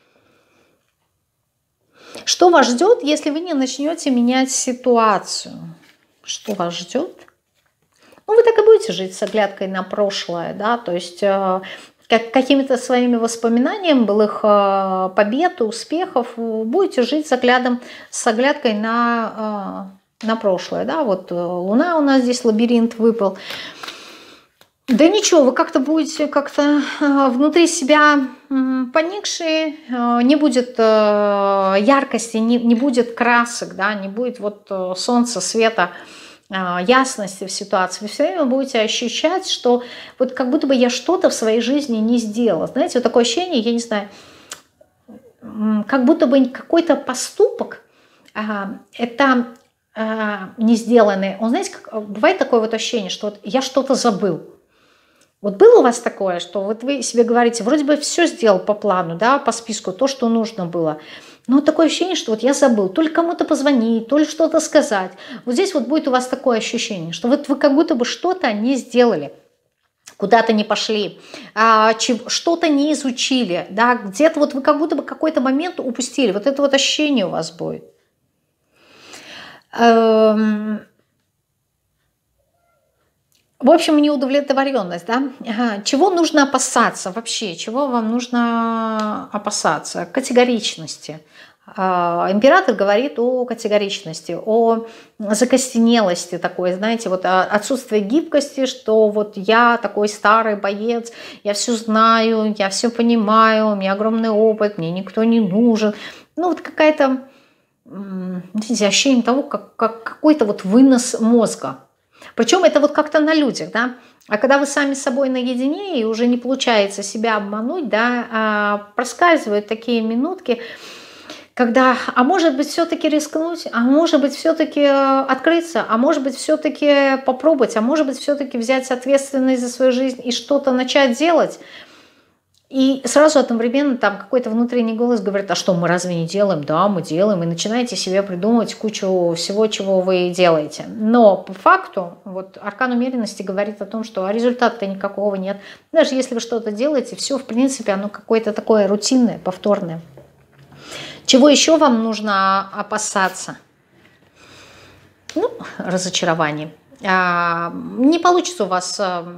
Что вас ждет, если вы не начнете менять ситуацию? Что вас ждет? Ну, вы так и будете жить с оглядкой на прошлое, да, то есть как, какими-то своими воспоминаниями былых э, побед, успехов, будете жить с, оглядом, с оглядкой на, э, на прошлое. Да? Вот Луна у нас здесь, лабиринт выпал. Да ничего, вы как-то будете как-то э, внутри себя э, поникшие, э, не будет э, яркости, не, не будет красок, да? Не будет вот, э, солнца, света, ясности в ситуации, вы все время будете ощущать, что вот как будто бы я что-то в своей жизни не сделала. Знаете, вот такое ощущение, я не знаю, как будто бы какой-то поступок, это не сделанный. Он, знаете, как, бывает такое вот ощущение, что вот я что-то забыл. Вот было у вас такое, что вот вы себе говорите, вроде бы все сделал по плану, да, по списку, то, что нужно было. Но вот такое ощущение, что вот я забыл, то ли кому-то позвонить, то ли что-то сказать. Вот здесь вот будет у вас такое ощущение, что вот вы как будто бы что-то не сделали, куда-то не пошли, что-то не изучили, да, где-то вот вы как будто бы какой-то момент упустили. Вот это вот ощущение у вас будет. В общем, неудовлетворенность, да? Чего нужно опасаться вообще? Чего вам нужно опасаться? Категоричности. Император говорит о категоричности, о закостенелости такой, знаете, вот отсутствие гибкости, что вот я такой старый боец, я все знаю, я все понимаю, у меня огромный опыт, мне никто не нужен. Ну вот какая-то, знаете, ощущение того, как, как какой-то вот вынос мозга. Причем это вот как-то на людях, да. А когда вы сами с собой наедине и уже не получается себя обмануть, да, проскальзывают такие минутки, когда, а может быть, все-таки рискнуть, а может быть, все-таки открыться, а может быть, все-таки попробовать, а может быть, все-таки взять ответственность за свою жизнь и что-то начать делать. И сразу одновременно там какой-то внутренний голос говорит, а что, мы разве не делаем? Да, мы делаем. И начинаете себе придумывать кучу всего, чего вы делаете. Но по факту вот аркан умеренности говорит о том, что результата-то никакого нет. Даже если вы что-то делаете, все, в принципе, оно какое-то такое рутинное, повторное. Чего еще вам нужно опасаться? Ну, разочарование. Не получится у вас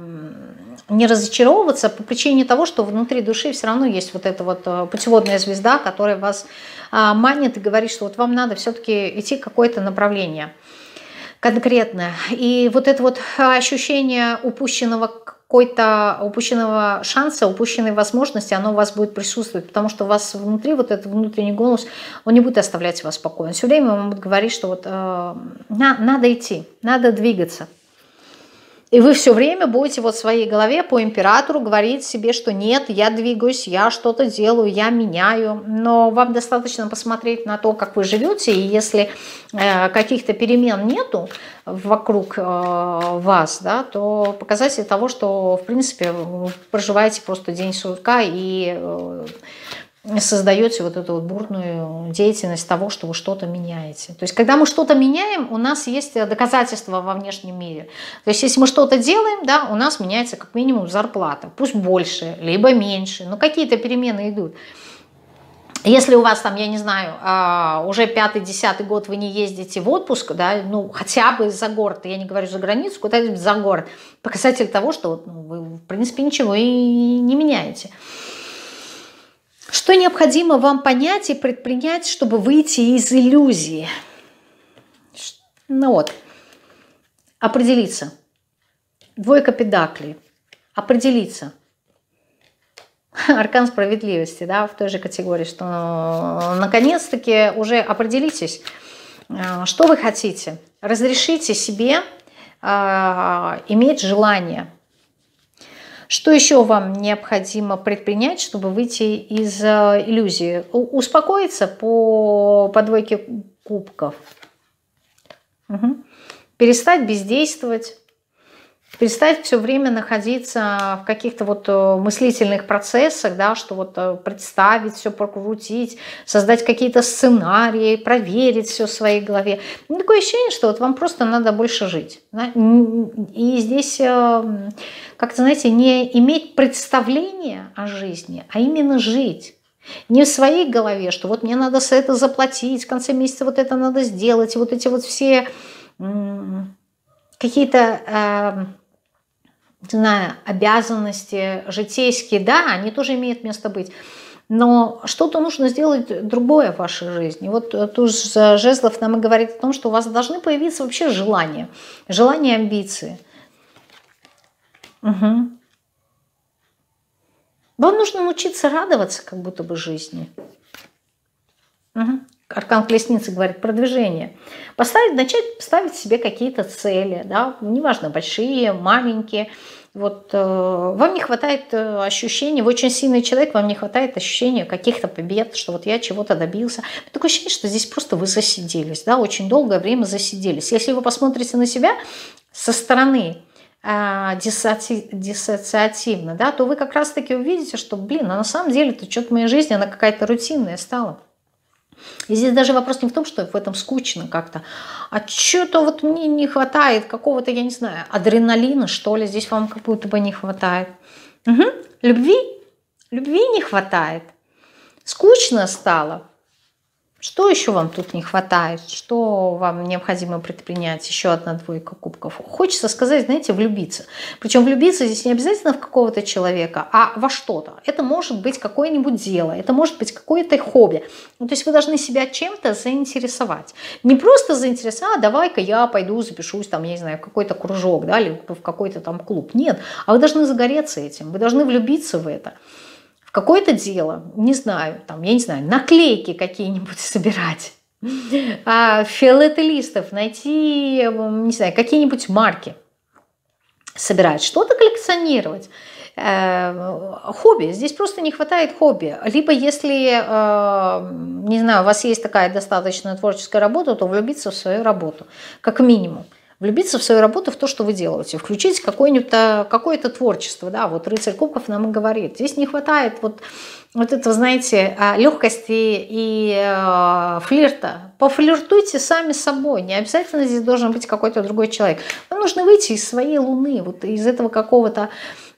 не разочаровываться по причине того, что внутри души все равно есть вот эта вот путеводная звезда, которая вас манит и говорит, что вот вам надо все-таки идти в какое-то направление конкретное. И вот это вот ощущение упущенного какой-то упущенного шанса, упущенной возможности, оно у вас будет присутствовать, потому что у вас внутри вот этот внутренний голос, он не будет оставлять вас спокойно. Все время вам будет говорить, что вот э, на, надо идти, надо двигаться. И вы все время будете вот в своей голове по императору говорить себе, что нет, я двигаюсь, я что-то делаю, я меняю. Но вам достаточно посмотреть на то, как вы живете, и если э, каких-то перемен нету вокруг э, вас, да, то показатель того, что, в принципе, вы проживаете просто день сурка и э, создаете вот эту вот бурную деятельность того, что вы что-то меняете. То есть, когда мы что-то меняем, у нас есть доказательства во внешнем мире. То есть, если мы что-то делаем, да, у нас меняется как минимум зарплата. Пусть больше, либо меньше, но какие-то перемены идут. Если у вас там, я не знаю, уже пятый-десятый год вы не ездите в отпуск, да, ну, хотя бы за город, я не говорю за границу, куда-нибудь за город, показатель того, что ну, вы, в принципе, ничего и не меняете. Что необходимо вам понять и предпринять, чтобы выйти из иллюзии? Ну вот, определиться. Двойка педаклей. Определиться. Аркан справедливости, да, в той же категории, что наконец-таки уже определитесь, что вы хотите. Разрешите себе э, иметь желание. Что еще вам необходимо предпринять, чтобы выйти из иллюзии? Успокоиться по, по двойке кубков. Угу. Перестать бездействовать. Перестать все время находиться в каких-то вот мыслительных процессах, да, что вот представить, все прокрутить, создать какие-то сценарии, проверить все в своей голове. Ну, такое ощущение, что вот вам просто надо больше жить. Да? И здесь, как-то, знаете, не иметь представления о жизни, а именно жить. Не в своей голове, что вот мне надо за это заплатить, в конце месяца вот это надо сделать, и вот эти вот все какие-то... Э, не знаю, обязанности житейские, да, они тоже имеют место быть. Но что-то нужно сделать другое в вашей жизни. Вот туз жезлов нам и говорит о том, что у вас должны появиться вообще желания, желания, амбиции. Угу. Вам нужно научиться радоваться как будто бы жизни. Угу. Аркан Колесницы говорит продвижение. Поставить, начать ставить себе какие-то цели, да, неважно, большие, маленькие. Вот э, вам не хватает ощущения, вы очень сильный человек, вам не хватает ощущения каких-то побед, что вот я чего-то добился. Такое ощущение, что здесь просто вы засиделись, да, очень долгое время засиделись. Если вы посмотрите на себя со стороны э, диссоци, диссоциативно, да, то вы как раз-таки увидите, что, блин, а на самом деле-то что-то в моей жизни, она какая-то рутинная стала. И здесь даже вопрос не в том, что в этом скучно как-то, а что-то вот мне не хватает какого-то, я не знаю, адреналина, что ли, здесь вам как будто бы не хватает. Угу. Любви? Любви не хватает. Скучно стало. Что еще вам тут не хватает? Что вам необходимо предпринять? Еще одна двойка кубков. Хочется сказать, знаете, влюбиться. Причем влюбиться здесь не обязательно в какого-то человека, а во что-то. Это может быть какое-нибудь дело, это может быть какое-то хобби. Ну, то есть вы должны себя чем-то заинтересовать. Не просто заинтересовать, а давай-ка я пойду запишусь, там, я не знаю, в какой-то кружок, да, или в какой-то там клуб. Нет, а вы должны загореться этим, вы должны влюбиться в это. Какое-то дело, не знаю, там, я не знаю, наклейки какие-нибудь собирать, а, фиолетовых найти, не знаю, какие-нибудь марки собирать, что-то коллекционировать. Хобби, здесь просто не хватает хобби. Либо если, не знаю, у вас есть такая достаточно творческая работа, то влюбиться в свою работу, как минимум. Влюбиться в свою работу, в то, что вы делаете, включить какое-нибудь какое-то творчество. Да, вот рыцарь кубков нам и говорит. Здесь не хватает вот, вот этого, знаете, легкости и флирта. Пофлиртуйте сами с собой. Не обязательно здесь должен быть какой-то другой человек. Вам нужно выйти из своей луны, вот из этого какого-то,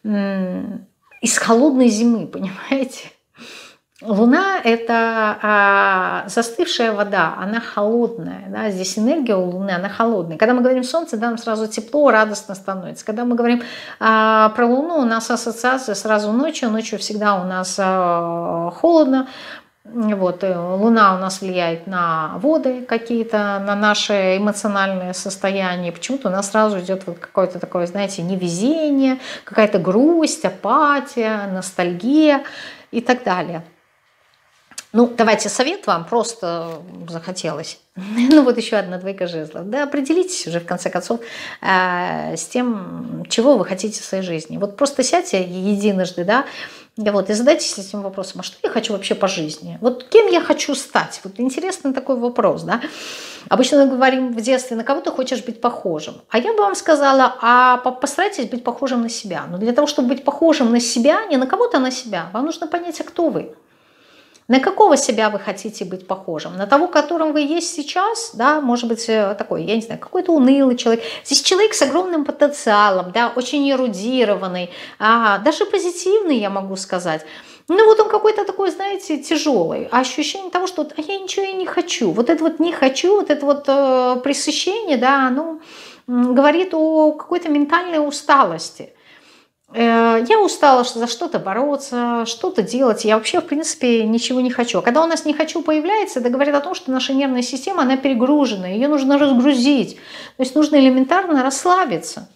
из холодной зимы, понимаете? Луна – это а, застывшая вода, она холодная. Да? Здесь энергия у Луны, она холодная. Когда мы говорим Солнце, да, нам сразу тепло, радостно становится. Когда мы говорим а, про Луну, у нас ассоциация сразу ночью. Ночью всегда у нас а, холодно. Вот, Луна у нас влияет на воды какие-то, на наше эмоциональное состояние. Почему-то у нас сразу идет вот какое-то такое, знаете, невезение, какая-то грусть, апатия, ностальгия и так далее. Ну, давайте совет вам, просто захотелось. Ну, вот еще одна двойка жезлов. Да, определитесь уже, в конце концов, э, с тем, чего вы хотите в своей жизни. Вот просто сядьте единожды, да, вот, и задайтесь этим вопросом, а что я хочу вообще по жизни? Вот кем я хочу стать? Вот интересный такой вопрос, да. Обычно мы говорим в детстве, на кого ты хочешь быть похожим. А я бы вам сказала, а постарайтесь быть похожим на себя. Но для того, чтобы быть похожим на себя, не на кого-то, а на себя, вам нужно понять, а кто вы. На какого себя вы хотите быть похожим? На того, которым вы есть сейчас, да, может быть, такой, я не знаю, какой-то унылый человек. Здесь человек с огромным потенциалом, да, очень эрудированный, а, даже позитивный, я могу сказать. Ну вот он какой-то такой, знаете, тяжелый. А ощущение того, что а я ничего и не хочу. Вот это вот не хочу, вот это вот э, пресыщение, да, оно говорит о какой-то ментальной усталости. Я устала за что-то бороться, что-то делать. Я вообще, в принципе, ничего не хочу. А когда у нас «не хочу» появляется, это говорит о том, что наша нервная система, она перегружена. Ее нужно разгрузить. То есть нужно элементарно расслабиться.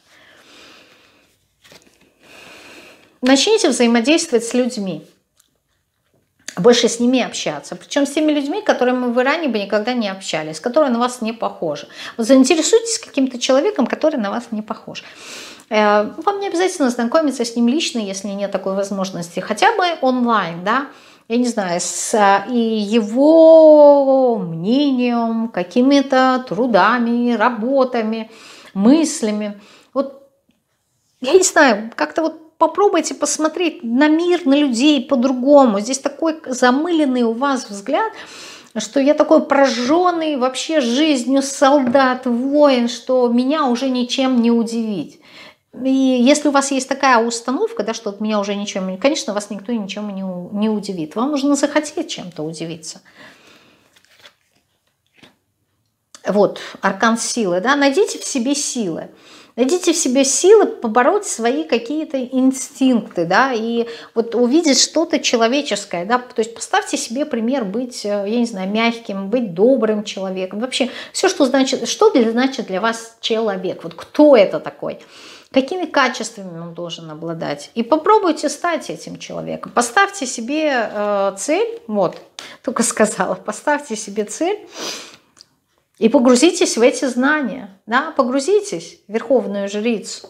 Начните взаимодействовать с людьми. Больше с ними общаться. Причем с теми людьми, с которыми вы ранее бы никогда не общались, которые на вас не похожи. Вот заинтересуйтесь каким-то человеком, который на вас не похож. Вам не обязательно знакомиться с ним лично, если нет такой возможности. Хотя бы онлайн, да, я не знаю, с и его мнением, какими-то трудами, работами, мыслями. Вот, я не знаю, как-то вот попробуйте посмотреть на мир, на людей по-другому. Здесь такой замыленный у вас взгляд, что я такой прожженный вообще жизнью солдат, воин, что меня уже ничем не удивить. И если у вас есть такая установка, да, что от меня уже ничем, конечно, вас никто ничем не, не удивит. Вам нужно захотеть чем-то удивиться. Вот, аркан силы, да, найдите в себе силы. Найдите в себе силы побороть свои какие-то инстинкты, да, и вот увидеть что-то человеческое, да, то есть поставьте себе пример быть, я не знаю, мягким, быть добрым человеком, вообще все, что значит, что для, значит для вас человек, вот кто это такой, какими качествами он должен обладать, и попробуйте стать этим человеком, поставьте себе э, цель, вот, только сказала. Поставьте себе цель и погрузитесь в эти знания. Да? Погрузитесь в Верховную Жрицу.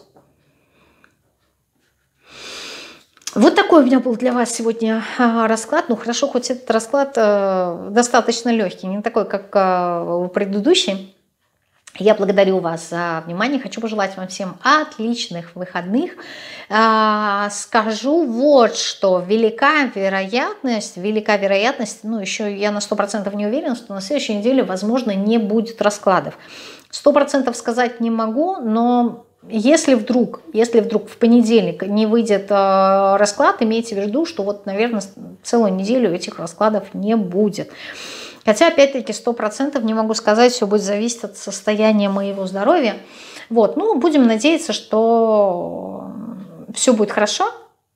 Вот такой у меня был для вас сегодня расклад. Ну хорошо, хоть этот расклад достаточно легкий, не такой, как предыдущий. Я благодарю вас за внимание. Хочу пожелать вам всем отличных выходных. Скажу вот что. Велика вероятность, велика вероятность, ну еще я на сто процентов не уверена, что на следующей неделе, возможно, не будет раскладов. сто процентов сказать не могу, но если вдруг, если вдруг в понедельник не выйдет расклад, имейте в виду, что вот, наверное, целую неделю этих раскладов не будет. Хотя, опять-таки, сто процентов не могу сказать, все будет зависеть от состояния моего здоровья. Вот, ну, будем надеяться, что все будет хорошо.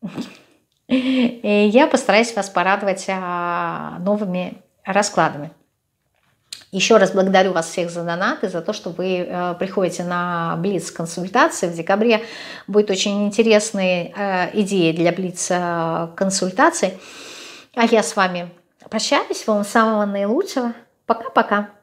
И я постараюсь вас порадовать новыми раскладами. Еще раз благодарю вас всех за донаты, за то, что вы приходите на Блиц-консультации. В декабре будет очень интересные идеи для Блиц-консультаций. А я с вами прощаюсь. Вам самого наилучшего. Пока-пока.